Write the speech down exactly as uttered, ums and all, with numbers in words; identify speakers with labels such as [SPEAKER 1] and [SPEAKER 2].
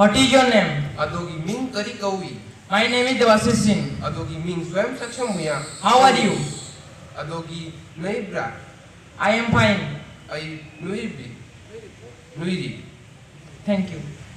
[SPEAKER 1] What is your name?
[SPEAKER 2] Adogi ming kari kawi.
[SPEAKER 1] My name is Devasisin.
[SPEAKER 2] Adogi ming swam saksamuya.
[SPEAKER 1] How are you?
[SPEAKER 2] Adogi naibra.
[SPEAKER 1] I am fine.
[SPEAKER 2] Ay nuibi. Nuiri.
[SPEAKER 1] Thank you.